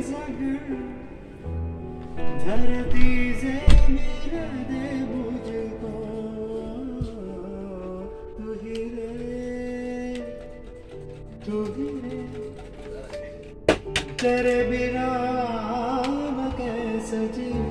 धरती से मिला दे मुझको, तू ही रे, तू ही रे। तेरे बिना मैं कैसे जी